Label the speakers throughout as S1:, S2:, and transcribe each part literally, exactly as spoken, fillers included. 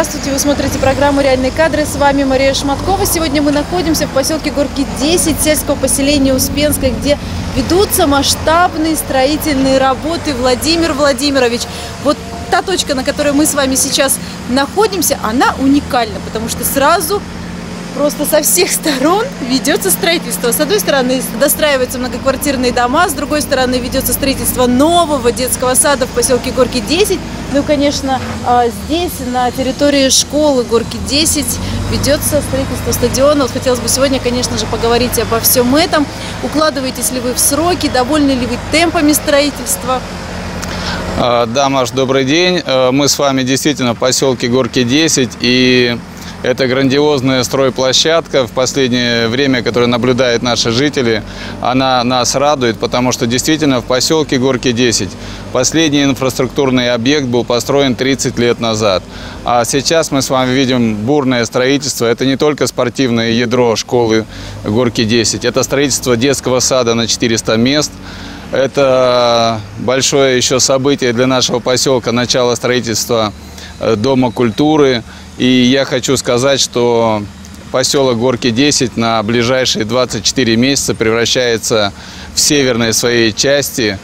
S1: Здравствуйте, вы смотрите программу «Реальные кадры». С вами Мария Шматкова. Сегодня мы находимся в поселке Горки десять, сельского поселения Успенское, где ведутся масштабные строительные работы. Владимир Владимирович, вот та точка, на которой мы с вами сейчас находимся, она уникальна, потому что сразу просто со всех сторон ведется строительство. С одной стороны достраиваются многоквартирные дома, с другой стороны ведется строительство нового детского сада в поселке Горки десять. Ну и, конечно, здесь, на территории школы Горки десять, ведется строительство стадиона. Вот хотелось бы сегодня, конечно же, поговорить обо всем этом. Укладываетесь ли вы в сроки, довольны ли вы темпами строительства?
S2: Да, Маш, добрый день. Мы с вами действительно в поселке Горки десять, и это грандиозная стройплощадка в последнее время, которую наблюдают наши жители. Она нас радует, потому что действительно в поселке Горки десять последний инфраструктурный объект был построен тридцать лет назад. А сейчас мы с вами видим бурное строительство. Это не только спортивное ядро школы Горки десять, это строительство детского сада на четыреста мест. Это большое еще событие для нашего поселка, начало строительства Дома культуры. И я хочу сказать, что поселок Горки десять на ближайшие двадцать четыре месяца превращается в северной своей части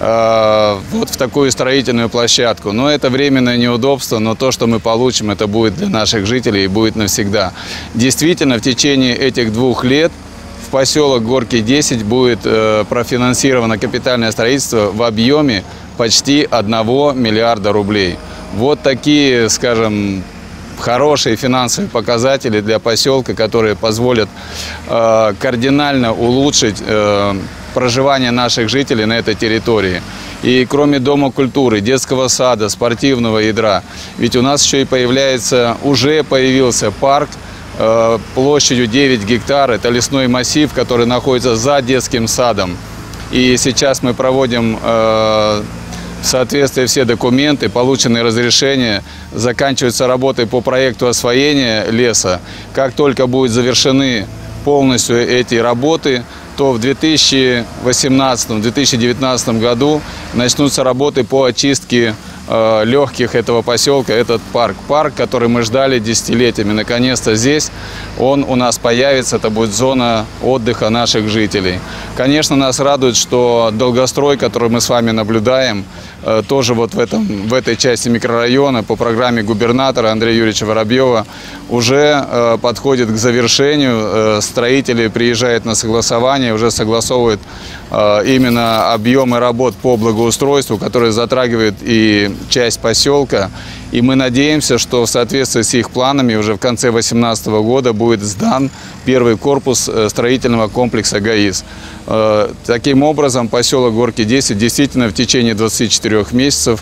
S2: э, вот в такую строительную площадку. Но это временное неудобство, но то, что мы получим, это будет для наших жителей и будет навсегда. Действительно, в течение этих двух лет в поселок Горки десять будет э, профинансировано капитальное строительство в объеме почти одного миллиарда рублей. Вот такие, скажем, хорошие финансовые показатели для поселка, которые позволят э, кардинально улучшить э, проживание наших жителей на этой территории. И кроме Дома культуры, детского сада, спортивного ядра, ведь у нас еще и появляется, уже появился парк э, площадью девять гектар. Это лесной массив, который находится за детским садом. И сейчас мы проводим э, в соответствии все документы, полученные разрешения, заканчиваются работы по проекту освоения леса. Как только будут завершены полностью эти работы, то в две тысячи восемнадцатом — две тысячи девятнадцатом году начнутся работы по очистке э, легких этого поселка, этот парк. Парк, который мы ждали десятилетиями, наконец-то здесь он у нас появится, это будет зона отдыха наших жителей. Конечно, нас радует, что долгострой, который мы с вами наблюдаем, э, тоже вот в, этом, в этой части микрорайона по программе губернатора Андрея Юрьевича Воробьева уже э, подходит к завершению. Э, строители приезжают на согласование, уже согласовывают э, именно объемы работ по благоустройству, которые затрагивают и часть поселка. И мы надеемся, что в соответствии с их планами уже в конце две тысячи восемнадцатого года будет сдан первый корпус строительного комплекса ГАИС. Таким образом, поселок Горки десять действительно в течение двадцати четырёх месяцев,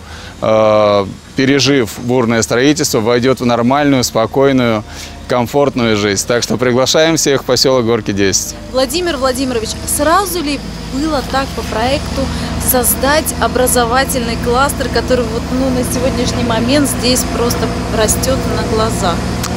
S2: пережив бурное строительство, войдет в нормальную, спокойную, комфортную жизнь. Так что приглашаем всех в поселок Горки десять.
S1: Владимир Владимирович, сразу ли было так по проекту создать образовательный кластер, который вот, ну, на сегодняшний момент здесь просто растет на глазах?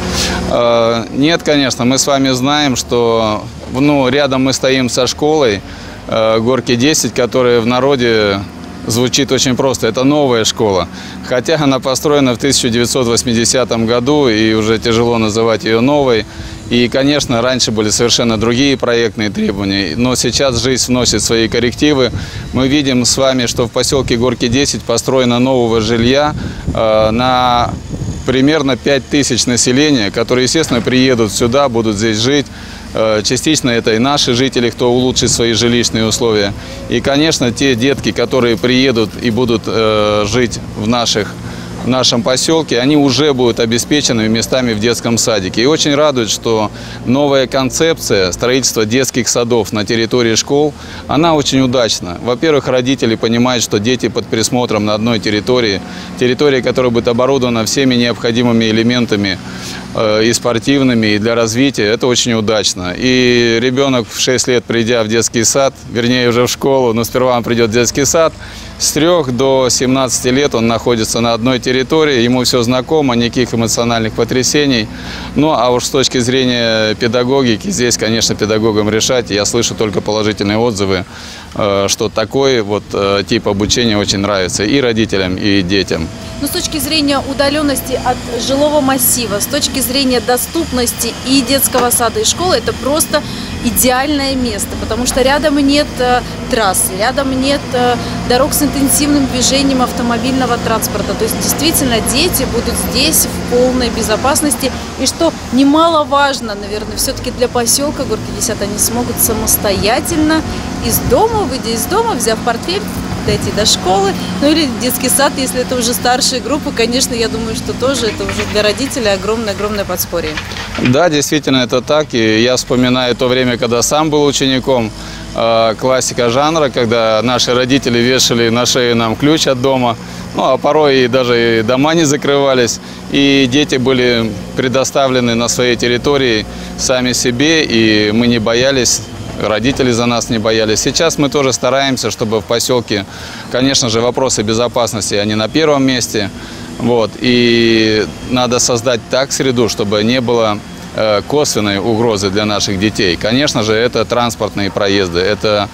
S2: Нет, конечно, мы с вами знаем, что ну, рядом мы стоим со школой Горки десять, которая в народе звучит очень просто. Это новая школа. Хотя она построена в тысяча девятьсот восьмидесятом году, и уже тяжело называть ее новой. И, конечно, раньше были совершенно другие проектные требования. Но сейчас жизнь вносит свои коррективы. Мы видим с вами, что в поселке Горки десять построено нового жилья э, на примерно пять тысяч населения, которые, естественно, приедут сюда, будут здесь жить. Частично это и наши жители, кто улучшит свои жилищные условия. И, конечно, те детки, которые приедут и будут э, жить в, наших, в нашем поселке, они уже будут обеспечены местами в детском садике. И очень радует, что новая концепция строительства детских садов на территории школ, она очень удачна. Во-первых, родители понимают, что дети под присмотром на одной территории, территория, которая будет оборудована всеми необходимыми элементами, и спортивными, и для развития, это очень удачно. И ребенок в шесть лет, придя в детский сад, вернее уже в школу, но сперва он придет в детский сад, с трёх до семнадцати лет он находится на одной территории, ему все знакомо, никаких эмоциональных потрясений. Ну а уж с точки зрения педагогики, здесь, конечно, педагогам решать. Я слышу только положительные отзывы, что такой вот тип обучения очень нравится и родителям, и детям.
S1: Но с точки зрения удаленности от жилого массива, с точки зрения доступности и детского сада, и школы, это просто идеальное место, потому что рядом нет э, трассы, рядом нет э, дорог с интенсивным движением автомобильного транспорта. То есть действительно дети будут здесь в полной безопасности. И что немаловажно, наверное, все-таки для поселка Горки десять они смогут самостоятельно из дома, выйдя из дома, взяв портфель, дойти до школы, ну или детский сад, если это уже старшие группы, конечно, я думаю, что тоже это уже для родителей огромное-огромное подспорье.
S2: Да, действительно, это так. И я вспоминаю то время, когда сам был учеником, э, классика жанра, когда наши родители вешали на шею нам ключ от дома, ну, а порой и даже и дома не закрывались, и дети были предоставлены на своей территории сами себе, и мы не боялись. Родители за нас не боялись. Сейчас мы тоже стараемся, чтобы в поселке, конечно же, вопросы безопасности, они на первом месте. Вот. И надо создать так среду, чтобы не было э, косвенной угрозы для наших детей. Конечно же, это транспортные проезды, это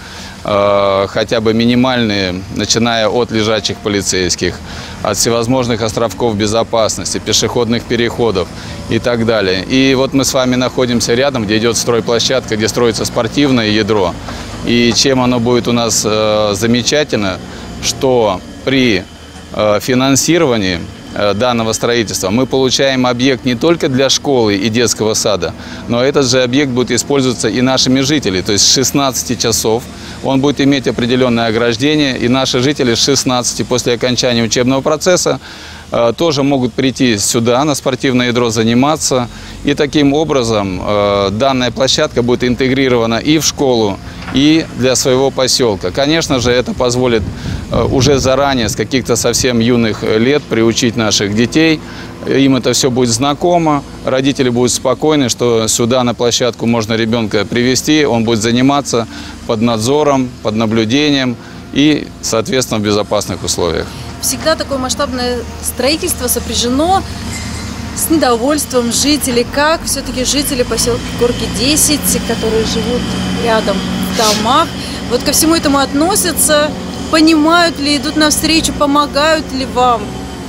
S2: э, хотя бы минимальные, начиная от лежачих полицейских, от всевозможных островков безопасности, пешеходных переходов и так далее. И вот мы с вами находимся рядом, где идет стройплощадка, где строится спортивное ядро. И чем оно будет у нас э, замечательно, что при э, финансировании э, данного строительства мы получаем объект не только для школы и детского сада, но этот же объект будет использоваться и нашими жителями. То есть с шестнадцати часов он будет иметь определенное ограждение, и наши жители с шестнадцати после окончания учебного процесса э, тоже могут прийти сюда на спортивное ядро, заниматься. И таким образом э, данная площадка будет интегрирована и в школу, и для своего поселка. Конечно же, это позволит э, уже заранее, с каких-то совсем юных лет, приучить наших детей. Им это все будет знакомо, родители будут спокойны, что сюда на площадку можно ребенка привести, он будет заниматься под надзором, под наблюдением и, соответственно, в безопасных условиях.
S1: Всегда такое масштабное строительство сопряжено с недовольством жителей. Как все-таки жители поселка Горки десять, которые живут рядом в домах, вот ко всему этому относятся, понимают ли, идут навстречу, помогают ли вам?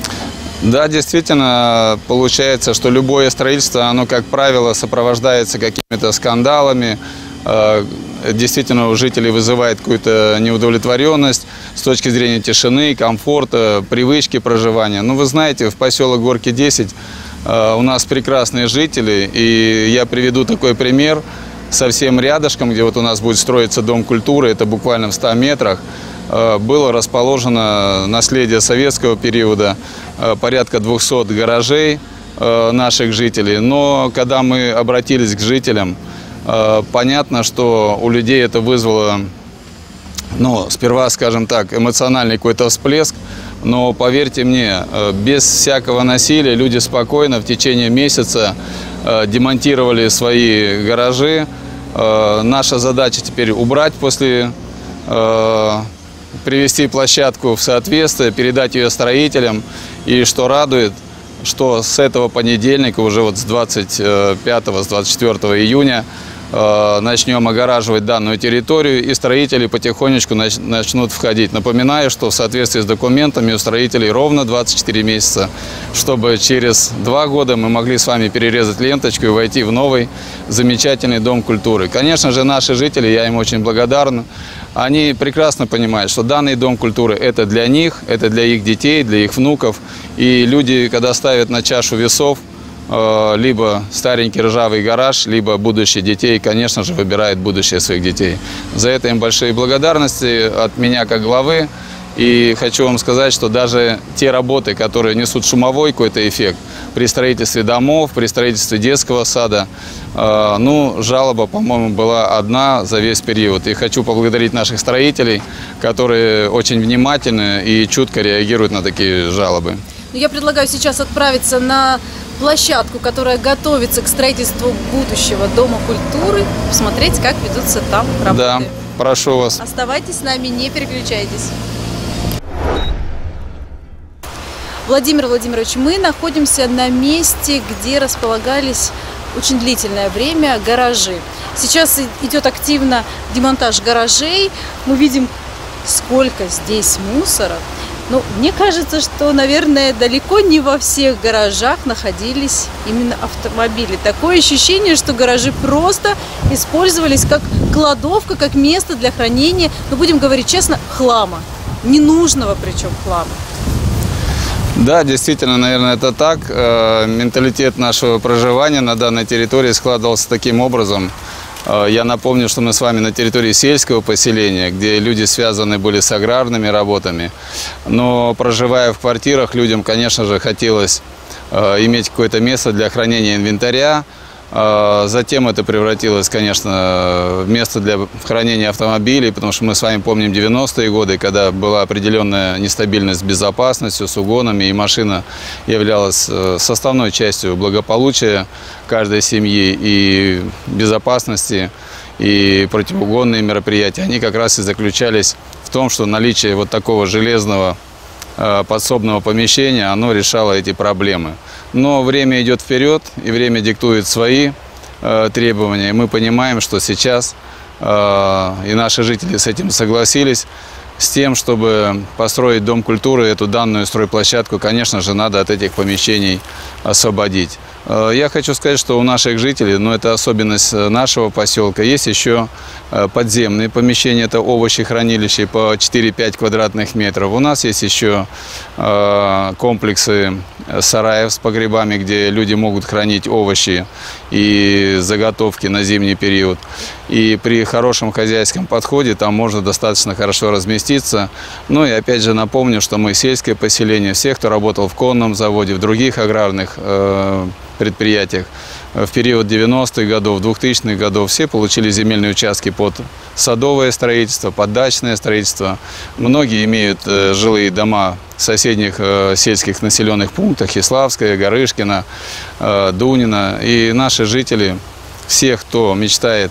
S2: Да, действительно, получается, что любое строительство, оно, как правило, сопровождается какими-то скандалами. Действительно, у жителей вызывает какую-то неудовлетворенность с точки зрения тишины, комфорта, привычки проживания. Ну, вы знаете, в поселок Горки десять у нас прекрасные жители, и я приведу такой пример. Совсем рядышком, где вот у нас будет строиться Дом культуры, это буквально в ста метрах, было расположено наследие советского периода, порядка двухсот гаражей наших жителей. Но когда мы обратились к жителям, понятно, что у людей это вызвало, ну, сперва, скажем так, эмоциональный какой-то всплеск. Но поверьте мне, без всякого насилия люди спокойно в течение месяца демонтировали свои гаражи. Наша задача теперь убрать после, привести площадку в соответствие, передать ее строителям. И что радует, что с этого понедельника, уже вот с двадцать пятого, с двадцать четвёртого июня, начнем огораживать данную территорию, и строители потихонечку начнут входить. Напоминаю, что в соответствии с документами у строителей ровно двадцать четыре месяца, чтобы через два года мы могли с вами перерезать ленточку и войти в новый замечательный Дом культуры. Конечно же, наши жители, я им очень благодарен, они прекрасно понимают, что данный Дом культуры – это для них, это для их детей, для их внуков. И люди, когда ставят на чашу весов либо старенький ржавый гараж, либо будущее детей, конечно же, выбирает будущее своих детей. За это им большие благодарности от меня как главы. И хочу вам сказать, что даже те работы, которые несут шумовой какой-то эффект при строительстве домов, при строительстве детского сада, э, ну, жалоба, по-моему, была одна за весь период. И хочу поблагодарить наших строителей, которые очень внимательны и чутко реагируют на такие жалобы.
S1: Я предлагаю сейчас отправиться на площадку, которая готовится к строительству будущего Дома культуры, посмотреть, как ведутся там работы.
S2: Да, прошу вас.
S1: Оставайтесь с нами, не переключайтесь. Владимир Владимирович, мы находимся на месте, где располагались очень длительное время гаражи. Сейчас идет активно демонтаж гаражей. Мы видим, сколько здесь мусора. Ну, мне кажется, что, наверное, далеко не во всех гаражах находились именно автомобили. Такое ощущение, что гаражи просто использовались как кладовка, как место для хранения, ну, будем говорить честно, хлама. Ненужного причем хлама.
S2: Да, действительно, наверное, это так. Менталитет нашего проживания на данной территории складывался таким образом. Я напомню, что мы с вами на территории сельского поселения, где люди связаны были с аграрными работами. Но проживая в квартирах, людям, конечно же, хотелось иметь какое-то место для хранения инвентаря. Затем это превратилось, конечно, в место для хранения автомобилей, потому что мы с вами помним девяностые годы, когда была определенная нестабильность с безопасностью, с угонами, и машина являлась составной частью благополучия каждой семьи и безопасности, и противоугонные мероприятия. Они как раз и заключались в том, что наличие вот такого железного подсобного помещения, оно решало эти проблемы. Но время идет вперед, и время диктует свои э, требования. И мы понимаем, что сейчас э, и наши жители с этим согласились, с тем, чтобы построить Дом культуры, эту данную стройплощадку, конечно же, надо от этих помещений освободить. Э, я хочу сказать, что у наших жителей, но это особенность нашего поселка, есть еще подземные помещения, это овощехранилища по четыре-пять квадратных метров. У нас есть еще э, комплексы сараев с погребами, где люди могут хранить овощи и заготовки на зимний период. И при хорошем хозяйском подходе там можно достаточно хорошо разместиться. Ну и опять же напомню, что мы сельское поселение. Все, кто работал в конном заводе, в других аграрных э, предприятиях, в период девяностых годов, двухтысячных годов, все получили земельные участки под садовое строительство, под дачное строительство. Многие имеют э, жилые дома в соседних э, сельских населенных пунктах: Иславская, Горышкина, э, Дунина. И наши жители, все, кто мечтает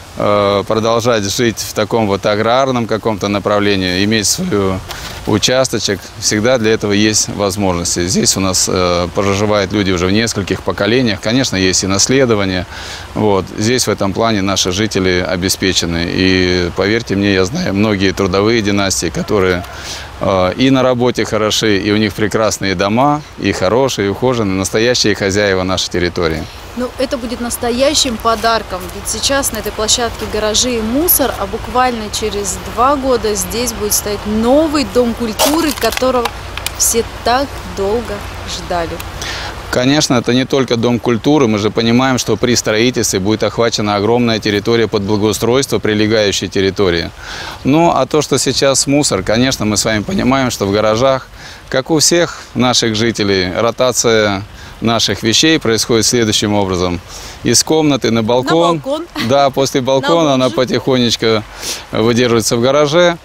S2: э, продолжать жить в таком вот аграрном каком-то направлении, иметь свой участочек, всегда для этого есть возможности. Здесь у нас э, проживают люди уже в нескольких поколениях. Конечно, есть и наследование. Вот. Здесь в этом плане наши жители обеспечены. И поверьте мне, я знаю многие трудовые династии, которые э, и на работе хороши, и у них прекрасные дома, и хорошие, и ухоженные, настоящие хозяева нашей территории.
S1: Ну, это будет настоящим подарком, ведь сейчас на этой площадке гаражи и мусор, а буквально через два года здесь будет стоять новый Дом культуры, которого все так долго ждали.
S2: Конечно, это не только Дом культуры. Мы же понимаем, что при строительстве будет охвачена огромная территория под благоустройство прилегающей территории. Ну, а то, что сейчас мусор, конечно, мы с вами понимаем, что в гаражах, как у всех наших жителей, ротация наших вещей происходит следующим образом. Из комнаты на балкон.
S1: На балкон.
S2: Да, после балкона она потихонечку выдерживается в гараже.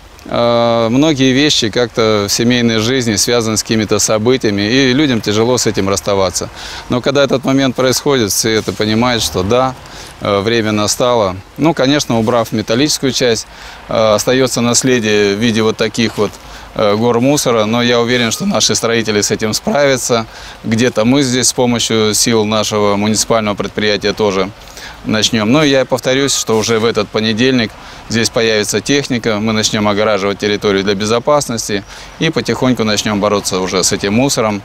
S2: Многие вещи как-то в семейной жизни связаны с какими-то событиями, и людям тяжело с этим расставаться. Но когда этот момент происходит, все это понимают, что да, время настало. Ну, конечно, убрав металлическую часть, остается наследие в виде вот таких вот гор мусора, но я уверен, что наши строители с этим справятся. Где-то мы здесь с помощью сил нашего муниципального предприятия тоже начнем. Но я повторюсь, что уже в этот понедельник здесь появится техника, мы начнем огораживать территорию для безопасности и потихоньку начнем бороться уже с этим мусором.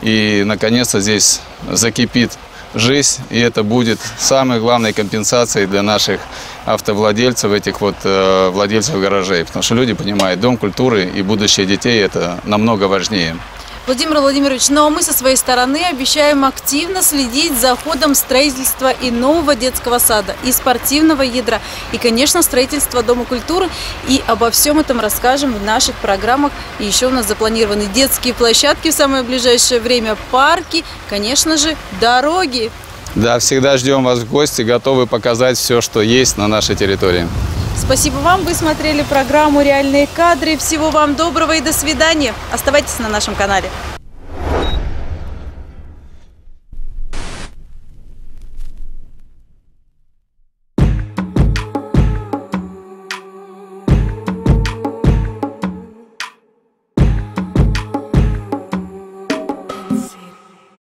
S2: И наконец-то здесь закипит жизнь, и это будет самой главной компенсацией для наших автовладельцев, этих вот э, владельцев гаражей. Потому что люди понимают, Дом культуры и будущее детей – это намного важнее.
S1: Владимир Владимирович, ну а мы со своей стороны обещаем активно следить за ходом строительства и нового детского сада, и спортивного ядра, и, конечно, строительства Дома культуры. И обо всем этом расскажем в наших программах. И еще у нас запланированы детские площадки в самое ближайшее время, парки, конечно же, дороги.
S2: Да, всегда ждем вас в гости, готовы показать все, что есть на нашей территории.
S1: Спасибо вам, вы смотрели программу «Реальные кадры». Всего вам доброго и до свидания. Оставайтесь на нашем канале.